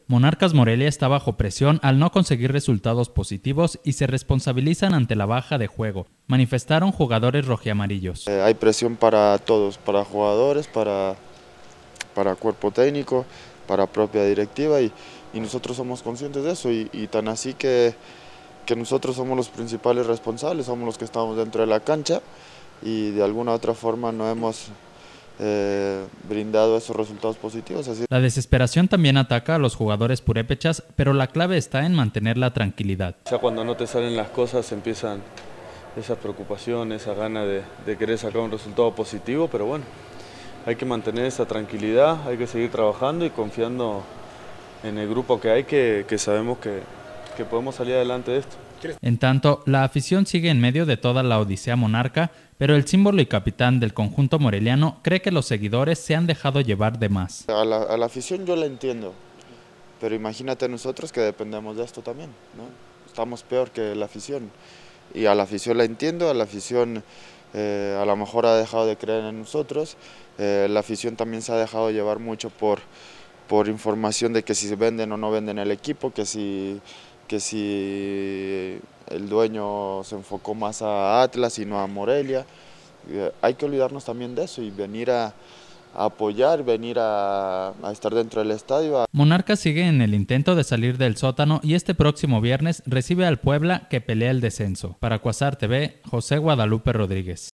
Monarcas Morelia está bajo presión al no conseguir resultados positivos y se responsabilizan ante la baja de juego, manifestaron jugadores rojiamarillos. Hay presión para todos, para jugadores, para cuerpo técnico, para propia directiva y nosotros somos conscientes de eso y tan así que nosotros somos los principales responsables, somos los que estamos dentro de la cancha y de alguna u otra forma no hemos brindado esos resultados positivos. Así. La desesperación también ataca a los jugadores purépechas, pero la clave está en mantener la tranquilidad. Ya cuando no te salen las cosas empiezan esa preocupación, esa gana de querer sacar un resultado positivo, pero bueno, hay que mantener esa tranquilidad, hay que seguir trabajando y confiando en el grupo que hay, que sabemos que podemos salir adelante de esto. En tanto, la afición sigue en medio de toda la odisea monarca, pero el símbolo y capitán del conjunto moreliano cree que los seguidores se han dejado llevar de más. A la afición yo la entiendo, pero imagínate nosotros que dependemos de esto también, ¿no? Estamos peor que la afición y a la afición la entiendo, a la afición a lo mejor ha dejado de creer en nosotros, la afición también se ha dejado llevar mucho por información de que si se venden o no venden el equipo, que si el dueño se enfocó más a Atlas y no a Morelia. Hay que olvidarnos también de eso y venir a apoyar, venir a estar dentro del estadio. Monarcas sigue en el intento de salir del sótano y este próximo viernes recibe al Puebla que pelea el descenso. Para Cuasar TV, José Guadalupe Rodríguez.